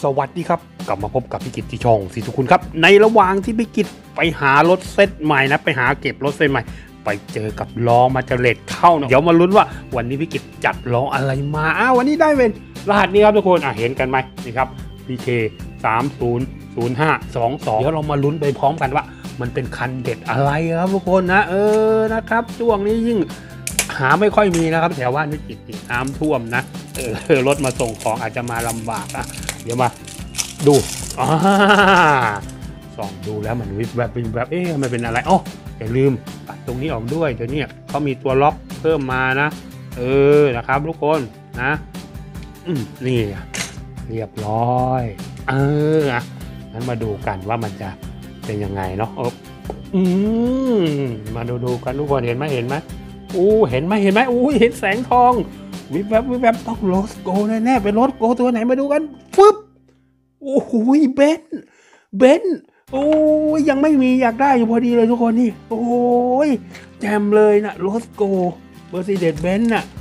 สวัสดีครับกลับมาพบกับพี่กิตที่ช่องสีสุขุนครับในระหว่างที่พี่กิตไปหารถเซตใหม่นะไปหาเก็บรถเซตใหม่ไปเจอกับล้อมาเจเลตเข้าเนาะเดี๋ยวมาลุ้นว่าวันนี้พี่กิตจัดล้ออะไรมาวันนี้ได้เป็นรหัสนี้ครับทุกคนเห็นกันไหมนี่ครับ PK 300522เดี๋ยวเรามาลุ้นไปพร้อมกันว่ามันเป็นคันเด็ดอะไรครับทุกคนนะนะครับช่วงนี้ยิ่งหาไม่ค่อยมีนะครับแถวว่านี่ติดน้ำท่วมนะรถมาส่งของอาจจะมาลำบากเดี๋ยวมาดูส่องดูแล้วมันวิบแบบมันเป็นอะไรอย่าลืมปัดตรงนี้ออกด้วยเดี๋ยวนี้เขามีตัวล็อกเพิ่มมานะนะครับทุกคนนะนี่เรียบร้อยงั้นมาดูกันว่ามันจะเป็นยังไงเนาะมาดูกันทุกคนเห็นไหมเห็นไหมเห็นไหมเห็นแสงทองวิบแบบต้องโรสโกแน่ๆเป็นโรสโกตัวไหนมาดูกันฟึบโอ้โหเบนยังไม่มีอยากได้อยู่พอดีเลยทุกคนนี่แจมเลยนะโรสโกเบอร์ซีเดดเบนซ์น่ะ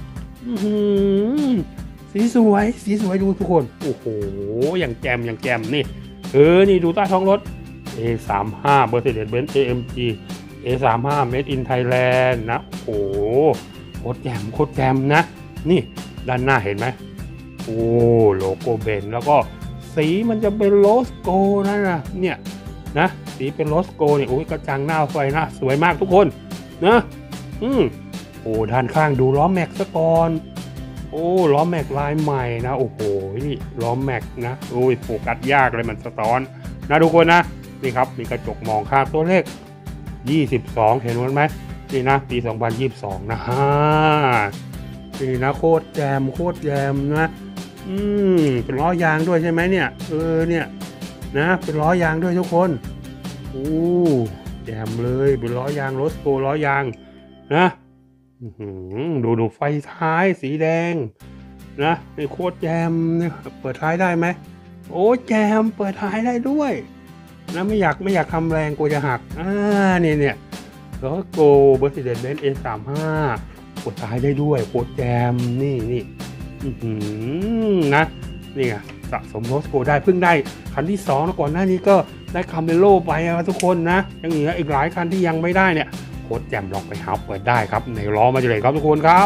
สีสวยดูทุกคนโอ้โหอย่างแจมนี่นี่ดูใต้ท้องรถ A35 เบอร์ซีเดดเบนซ์ AMG A35 Made in Thailand นะโอ้โหโคตรแจมนะนี่ด้านหน้าเห็นไหมโลโก้เบนซ์แล้วก็สีมันจะเป็นโรสโกนะเนี่ยนะสีเป็นโรสโกเนี่ยกระจังหน้าไฟนะสวยมากทุกคนนะด้านข้างดูล้อแม็กซะก่อนล้อแม็กลายใหม่นะโอ้โหนี่ล้อแม็กนะโฟกัสยากเลยมันสะท้อนนะทุกคนนะนี่ครับมีกระจกมองข้างตัวเลข22เห็นไหมนี่นะปี2022นะนี่นะโคตรแจมนะเป็นล้อยางด้วยใช่ไหมเนี่ยเนี่ยนะเป็นล้อยางด้วยทุกคนแจมเลยเป็นล้อยางโรสโกล้อยางนะดูไฟท้ายสีแดงนะนี่โคตรแจมเนี่ยเปิดท้ายได้ไหมแจมเปิดท้ายได้ด้วยนะไม่อยากทำแรงกลัวจะหักเนี่ยโรสโกเบอร์ซีเดดเบนซ์ A35เปิดท้ายได้ด้วยโคตรแจมนี่นะนี่ไงสะสมโรสโกได้เพิ่งได้คันที่2แล้วก่อนหน้านี้ก็ได้คาเมโลไปทุกคนนะยังเหลืออีกหลายคันที่ยังไม่ได้เนี่ยโคตรแจมลองไปหาเปิดได้ครับในล้อมาเลยครับทุกคนครับ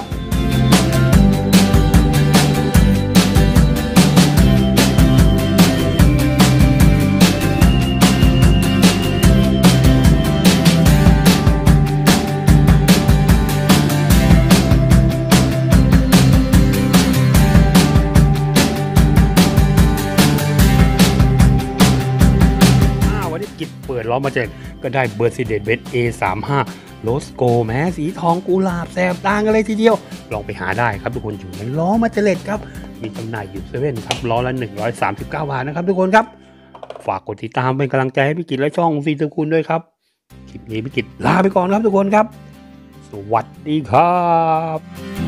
เปิดล้อมาเจอก็ได้เบอร์ซีเดดเบนซ์ A35 โรสโกแม้สีทองกุหลาบแสบตากันเลยทีเดียวลองไปหาได้ครับทุกคนอยู่ในล้อมาเจเลตครับมีจำหน่ายอยู่เซเว่นครับล้อละ139 บาทนะครับทุกคนครับฝากกดติดตามเป็นกำลังใจให้พี่กิตและช่องสีสุขุนด้วยครับคลิปนี้พี่กิตลาไปก่อนครับทุกคนครับสวัสดีครับ